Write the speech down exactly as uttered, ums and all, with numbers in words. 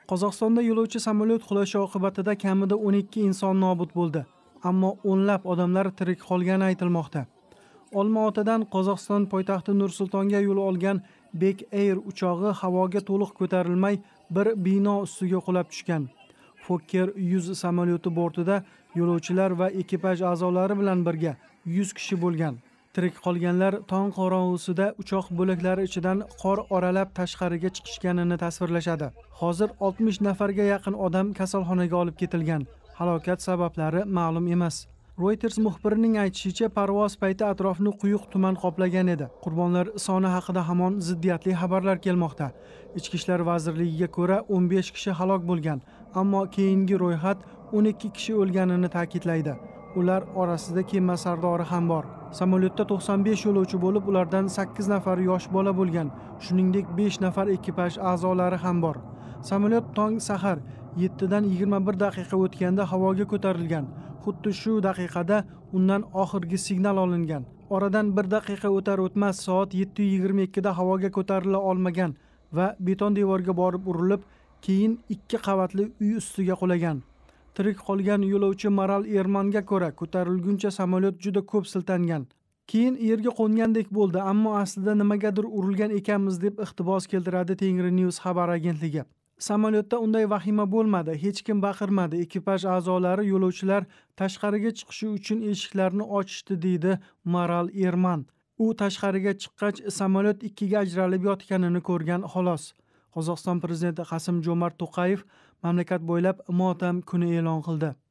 Qozog'istonda yo'lovchi samolyot qulashi oqibatida kamida o'n ikki inson nobud bo'ldi, ammo o'nlab odamlar tirik qolgani aytilmoqda. Olma-Otadan Qozog'iston poytaxti Nur-Sultonga yo'l olgan Bek Air uchog'i havoga to'liq ko'tarilmay bir bino ustiga qulab tushgan. Fokker yuz samolyoti bortida yo'lovchilar va ekipaj a'zolari bilan birga yuz kishi bo'lgan. Tirik qolganlar tong qorong'usida uchoq bo'laklari ichidan qor oralab tashqariga chiqishganini tasvirlashadi. Hozir oltmish nafarga yaqin odam kasalxonaga olib ketilgan. Halokat sabablari ma'lum emas. Reuters muxbirining aytishicha, parvoz payti atrofni quyuq tuman qoplagan edi. Qurbonlar soni haqida hamon ziddiyatli xabarlar kelmoqda. Ichki ishlar vazirligiga ko'ra o'n besh kishi halok bo'lgan, ammo keyingi ro'yxat o'n ikki kishi o'lganini ta'kidlaydi. Ular orasida kema sardori ham bor. Samolyotda to'qson besh yo'lovchi bo'lib, ulardan sakkiz nafari yosh bola bo'lgan. Shuningdek, besh nafar ekipaj a'zolari ham bor. Samolyot tong sahar yettidan yigirma bir daqiqa o'tganda havoga ko'tarilgan. Xuddi shu daqiqada undan oxirgi signal olingan. Oradan bir daqiqa o'tar o'tmas soat yetti yigirma ikki da havoga ko'tarila olmagan va beton devorga borib urilib, keyin ikki qavatli uy ustiga qulagan. Tirik qolgan yo'lovchi Maral Ermanga ko'ra, ko'tarilguncha samolyot juda ko'p siltangan. Keyin yerga qo'ngandek bo'ldi, ammo aslida nimagadir urilgan ekanmiz deb iqtibos keltiradi Tengri News xabar agentligi. Samolyotda unday vahima bo'lmadi, hech kim baqirmadi. Ekipaj a'zolari yo'lovchilar tashqariga chiqishi uchun eshiklarni ochishdi, deydi Maral Erman. U tashqariga chiqqach, samolyot ikkiga ajralib yotganini ko'rgan xolos. Qozog'iston prezidenti Qasim Jo'mart To'qayev mamlakat bo'ylab motam kuni e'lon qildi.